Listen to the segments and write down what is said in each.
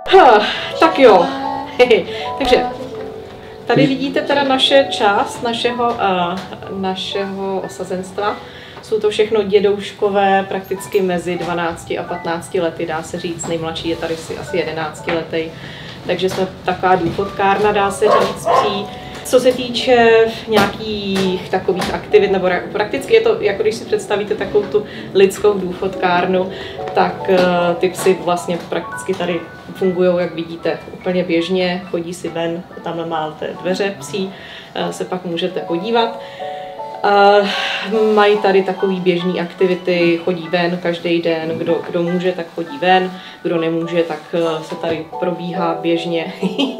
Tak jo. Takže tady vidíte teda naše část našeho osazenstva. Jsou to všechno dědouškové, prakticky mezi 12 a 15 lety, dá se říct. Nejmladší je tady asi 11 letý. Takže jsme taková důchodkárna, dá se říct, psí. Co se týče nějakých takových aktivit, nebo prakticky je to, jako když si představíte takovou tu lidskou důchodkárnu, tak ty psy vlastně prakticky tady fungují, jak vidíte, úplně běžně, chodí si ven, tamhle máte dveře psí, se pak můžete podívat. Mají tady takový běžný aktivity, chodí ven každý den, kdo může, tak chodí ven, kdo nemůže, tak se tady probíhá běžně.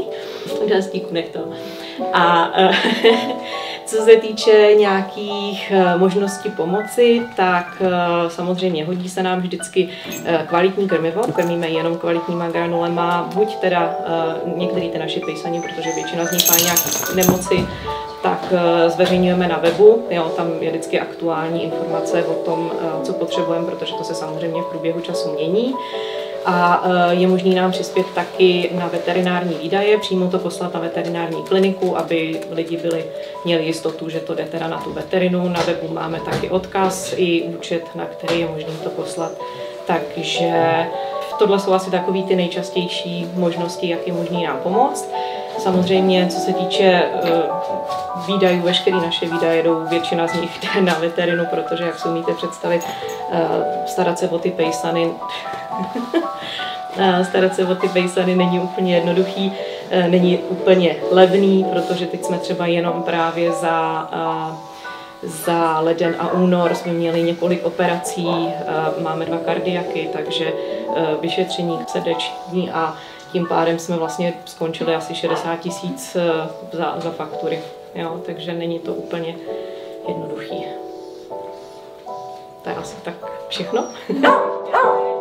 A co se týče nějakých možností pomoci, tak samozřejmě hodí se nám vždycky kvalitní krmivo. Krmíme jenom kvalitníma granulema, buď teda některý ty naši pejsani, protože většina z nich má nějaké nemoci, tak zveřejňujeme na webu, jo, tam je vždycky aktuální informace o tom, co potřebujeme, protože to se samozřejmě v průběhu času mění. A je možné nám přispět taky na veterinární výdaje, přímo to poslat na veterinární kliniku, aby lidi měli jistotu, že to jde teda na tu veterinu. Na webu máme taky odkaz i účet, na který je možné to poslat. Takže tohle jsou asi takové ty nejčastější možnosti, jak je možné nám pomoct. Samozřejmě, co se týče výdajů, veškeré naše výdaje jdou, většina z nich jde na veterinu, protože, jak si umíte představit, starat se o ty pejsany není úplně jednoduchý, není úplně levný, protože teď jsme třeba jenom právě za leden a únor jsme měli několik operací, máme 2 kardiaky, takže vyšetření srdeční a tím pádem jsme vlastně skončili asi 60 000 za faktury, jo, takže není to úplně jednoduchý. To je asi tak všechno.